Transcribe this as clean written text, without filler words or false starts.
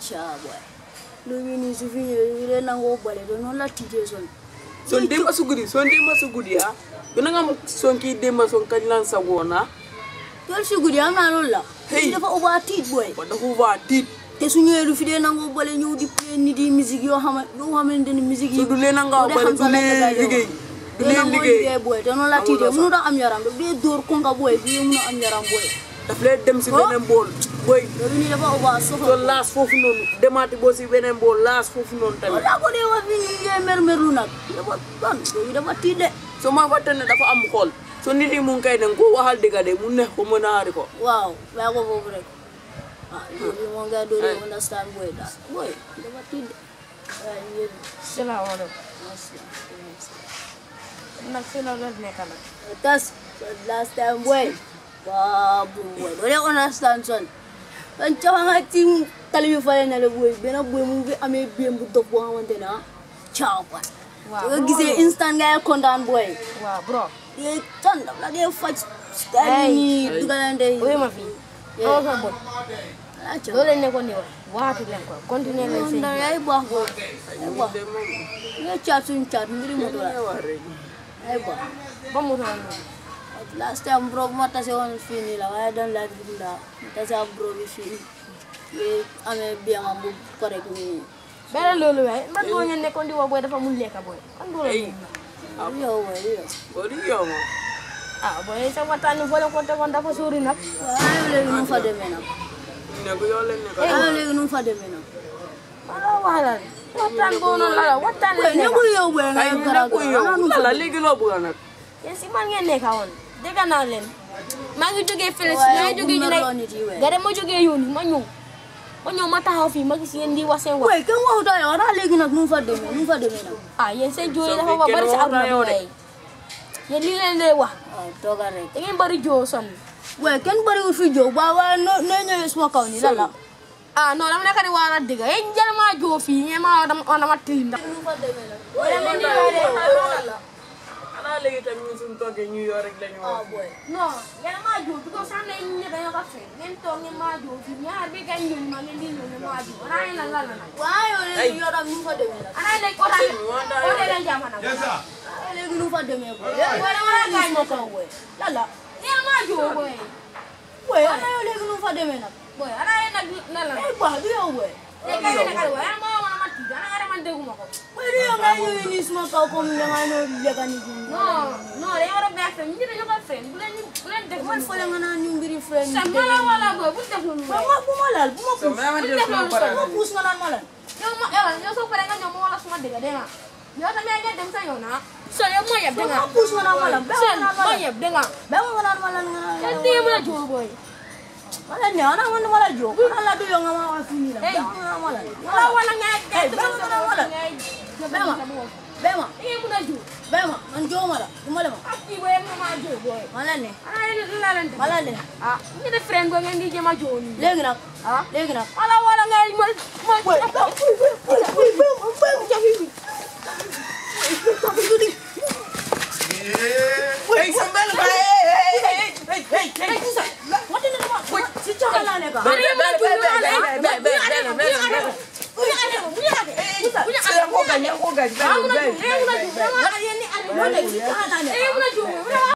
Cha boy. Lumini sufini re nango bale do non la tije son. Son dem asugudi ya. Guna ngam son ki dem son kanlan sagona. Yol sugudi am na lolla. Hey, dafa overtit boy. Dafa overtit. Te su ñëwé lu fi dé nango bale ñëw di play ni di musique yo xamante ni musique yi. Du leen nga bale du leen liggéey boy te non la tije mënu da am yaram be door ko nga boy bi mënu am yaram boy. Daf lay dem ci benen bool boy ni dafa over so to las fofu non demati bo ci benen bool las fofu non tamit la ko dé wa fi ñu mermeru nak dafa don do dafa tide so ma fatane dafa am xol so nit yi mu ngi kay den ko waxal diga de mu neex ko mëna ari ko waaw ba ko fofu rek you mo nga do understand boy da boy dafa tide Assalamu alaikum. Nak sila la nekala. Tas last time boy. Babu boy. Don't understand son. Kan chawa tim tali fa na le boy. Bena boy mu bi amé biem bu top bo xamante na. Ciao boy. Nga gisé instant nga kondan boy. Waaw bro. Ye tan la dé faj style ni dugalande. Oy ma fi. Ko so bon. Do len ne ko ni waati len ko continuer len sey. Ay baax go. Ay baax. Nga chat suñ chat mbiri mo do la. Ay baax. Ba mu tan. Last time bro mata se on fini la waya don la binda. Ta sa bro bi fini. Ye amé bien am bu correct ni. Bela lolu way man do ñen ne ko ndi wo boy dafa mun leka boy. Kan do la. Yo way yo. Bori yo mo. Ah boy sa watani fo le ko te won dafa sori nak. Ay legi nu fa demé nak. Ne ko yo len ne ko. Ay legi nu fa demé nak. Ala wala. Watan go non la watan le. Ne ko yo boy nga gara ko yo. Ala legi lo bu nak. Yes man ngeen neka won. Dega na len. Ma ngi joge Félix, ma ngi joge ñu lay. Gade mo joge yoni ma ñu. Ma ñew ma taxaw fi ma gis yeen di wax seen wax. Way kan waxu da yo ra legi nak nu fa demé nak. Ah yeen seen joy dafa ba bari ci aduna bi. Yeen li leen lay wax. Toga rek. Da ngeen bari jo son. Way ken bari wu fi jo ba wa no ñewé suma kaw ni la. Ah non dama nekk di wala diga yeen jël ma jo fi ñema dama tilim ndax Nu fa demé nak. wala mo ni la. Ana legi tam ñu sun toge ñu yo rek lañu wax. Boy. Non, yéen maa jóg parce que sax nañ ne dañoo ko fay ngeen toog ngeen maa jóg fii ñaar bi gañ ñun ma ngeen di ñëw ne maa jóg ana yéen lan la nag. Waaw yo legi yo tam nu fa demé nak. ana yéen ko daal ko leen jàmm nag. Ay legi nu fa demé boy. wala wala gañ ma ko boy. lala yéen maa jóg boy. Way ana yo legi nu fa demé nak. boy ana yéen nag lan la. Ay ba du yo boy. léegi kay yéen nag boy ana moo wana ma tiit ana nga man dégguma ko. Way du yo nga ñewé ni suma kaw comme nga no lega ni. non non dañoo war a baax fenn ñi dañoo ko fenn bu leen def Man fole nga naan ñu mbiri friend. sa mala wala boy bu def lu Ba ma bu ma laal bu ma So ma ma def ko para. ma puus nga naan ma laal. yow soo paree nga ñëw ma wala suma dëgg dégg nga yow tamit nga dem sa yoon ah so yow moo yeb dégg nga Ma puus nga naan ma laal. sen moo yeb dégg nga Ba ma naan ma laal nga naan. te tey ma la jóg boy Wala ne ana man ma la jo. Ana la do yo nga ma wa fini la. Hey. Ba ma naan ma laal. wala wala nga Hey, ba ma naan ma laal. Bema. Bema. Ini muna ju. Bema man jo ma la. Du ma la ma. Aki boy nga ma jo boy. Mala ne. Ay la lan. Mala ne. Ah, ni de friend go ngeen di jema jo ni. Léegi nag. Ah, Léegi nag. wala wala nga ma Hey, sambal ba. Hey. What in the world? Si chaka la ne ka. Ko gañ. Ay, muna ju.